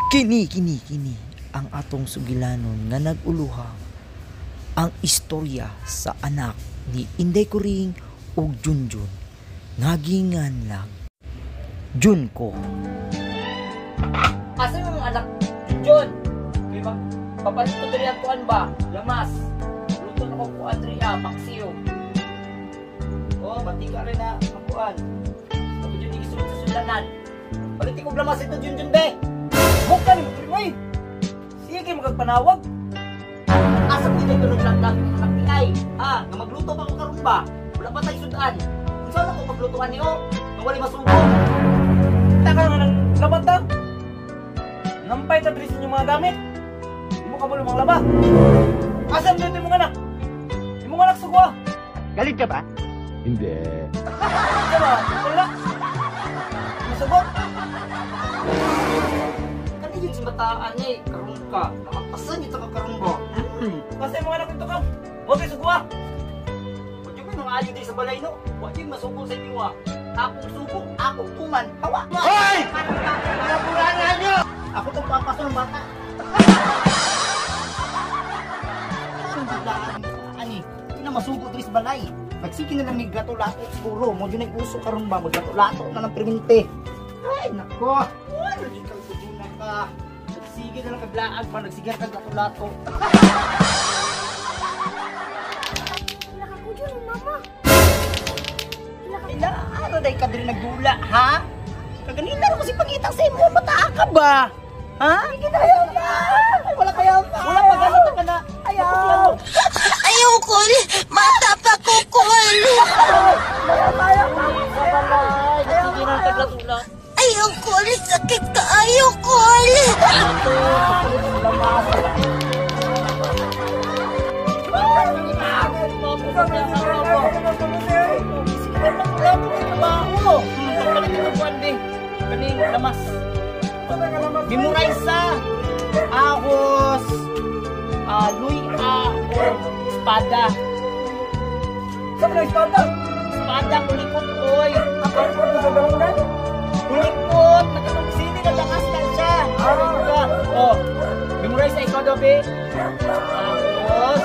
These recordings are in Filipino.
Kini ang atong sugilanon nga naguluha ang istorya sa anak ni Inday Kuring ug Junjun ngagingan lang Junko. Asa yung anak Jun? Di ba? Papalit ko diri ang kuan ba? Lamas. Luto na ko kuan diri paksiyo. Oh, pati ka rin na kuan. Pag Jun isulod sa sulanan. Palit ko lamas ito Junjun be. Bukan mo oy. Sige magpanawag. Asa ko dito lang anak ni ay. Nga magluto pa ko karon ba? Wala pa tay sudan. Unsa na ko maglutuan niyo? Nang wala masubo. Taka nga nang labatan. Nampay ta diri sa inyong mga gamit. Di mo kabalo mga laba. Asan dito mo anak? Di mo anak sugwa. Galit ka ba? Hindi. Diba? Wala. Masugot. Kani yun si bataan niya eh. Karong ka. Nakapasan ito ka karong ba? Kasi mga anak ito ka. Huwag kayo sugwa. Huwag yung mga aliw din sa balay no. Huwag yung masugong sa inyo ah. Akong sugong, akong tuman. Hawa! Hoy! Pinapurangan nyo! Ako itong papaso ng bata. Ang biglaan ani, hindi na masugot rin sa balay. Nagsiki na lang may gato-lato siguro. Mo dyan ay uso karong ba, mag-gato-lato na ng perminte. Ay, nako. Ano din kang sugunan ka? Nagsige na lang kaglaan pa, nagsige na kang gato-lato. Nakakudyo ng mama. Ila, ano dahi ka din nagdula, ha? Kaganina na kasi pangitang sa imo, mataa ka ba? Ha? Hindi na ayaw na! Ay, wala kayaw na! Wala pa ganito ka na! Ayaw! Ayaw ko! Mata pa ko ko! Ayaw! Sige na taglatula. Ayaw ko! Sakit ka! Ayaw ko! Kaning lamas. Memorize ahos, luy espada. Saan na espada? Espada kulikot oy. Ako ko sa bangunan. Kulikot, nagkasini na lakas ka siya. Oh, memorize sa ikaw dobe. Ahos,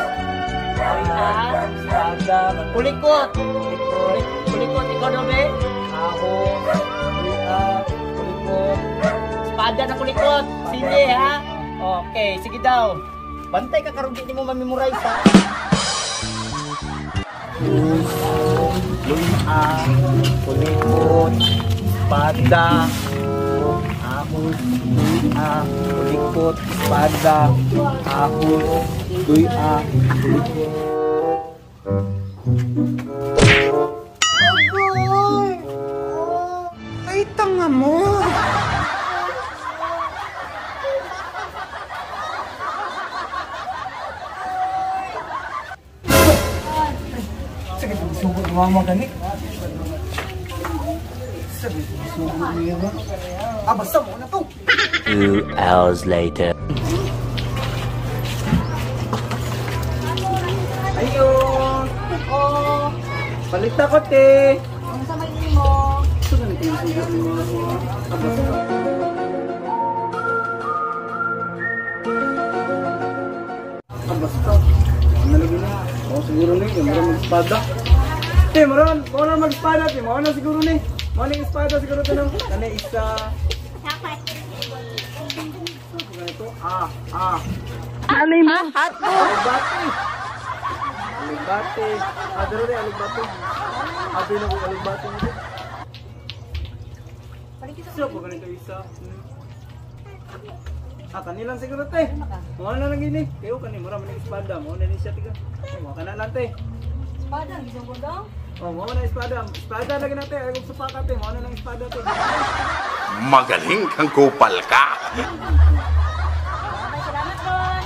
espada, kulikot. Kulikot ikaw dobe. Ahos, kulikot. Espada na kulikot. Sige ha. Okay, sige daw. Bantay ka karon di mo ma-memorize ha. Kulikot, espada, ahos, kulikot, espada, ahos, kulikot. Ay, tanga mo! Sige, sugot mo mga ganit. Sige, sugot mo yan. Basta mo na to. 2 hours later. Ayun! Oh! Palit na ko, te! Ang sa may mo. Ito na natin yung sugot mo mga basta. Nalagay na. Siguro na yun. Marang mag-espada. Marang mag-espada. Marang siguro na yun. Marang espada siguro ito na. Tana isa. Ganito. Alay mo. Alibate. Alibate. Daro rin alibate. Abi na ko alibate mo. Isa po ganito isa. Kanilang siguro te. Mga na lang ini. Kayo kani mura man espada mo na ni siya tiga. Mo kana lang te. Espada, isang bodong. Mo na espada. Espada lagi natin. Ay kung supakat te, mo na lang espada te. Magaling kang kupal ka. Salamat Ron.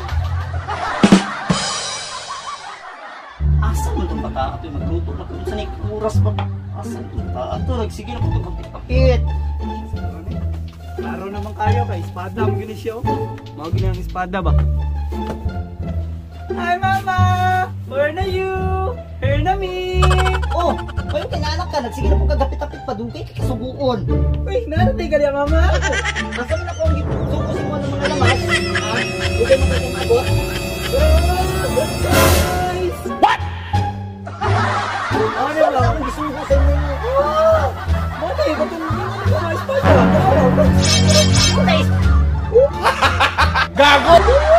Asa man tong bata ato magluto na kun sa oras ba? Asa tong bata ato nagsige na pud kapit-kapit. Klaro naman kayo kay espada mo gini siya. Mao gini ang espada ba? Hi mama! Where na you? Here na me! Oh! Kayo kinanak ka, nagsige na po kagapit-apit pa dugay kay kasuguon. Uy, naratay ka niya mama! Asa man ako ang suko si mo ng Hindi mo kayong abot. What? Ano ba? Ang gisugo sa inyo. Bakit? Ba't hindi mo mga espada? Gago!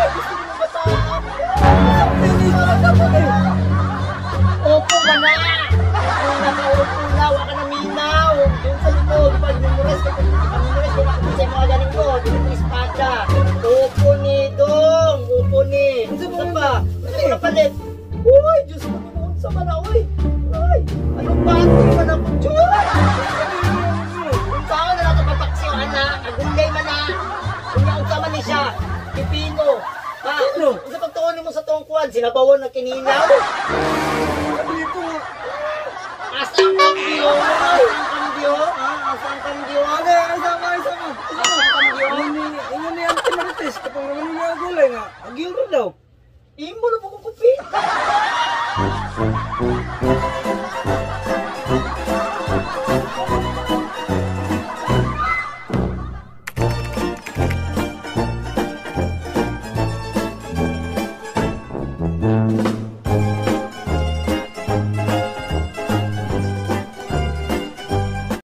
Opo ka na! Kung nakaupo na, waka na minaw! Doon sa likod, pag memorize ka, sa mga galing ko, dito yung espada. Opo ni Dong! Opo ni! Ano pa? Ano na palit? Uy! Diyos ko, noon sa mana, uy! Uy! Anong bago man ako, Diyos? Kung saan na natin papaksiyo, anak, agulay man na! Kung yaong ka man ni siya, pipino! Ha? Isa pagtuunin mo sa tungkuan, sinabawan ng kininaw! Asang kambyo! Asang kambyo! Asang kambyo! Asang kambyo! Ini ni ang pinarites kapag naman niya gulay nga. Agil rin daw. Imo na po kung kupit!